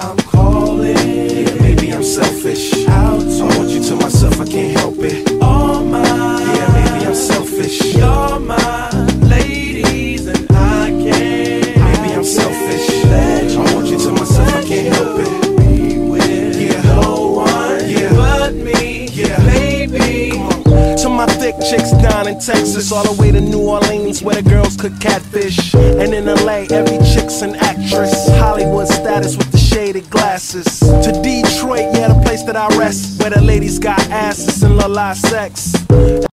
I'm calling. Yeah, maybe I'm selfish. I want you to myself, I can't help it. All mine. Yeah, maybe I'm selfish. You're my ladies and I can't. Maybe I'm selfish. I want you to myself, I can't help it. Be with no one but me. Yeah, baby. Come on. To my thick chicks down in Texas, all the way to New Orleans where the girls cook catfish. And in LA, every chick's an actress. Hollywood status with the shaded glasses. To Detroit, yeah, the place that I rest, where the ladies got asses and lalat sex.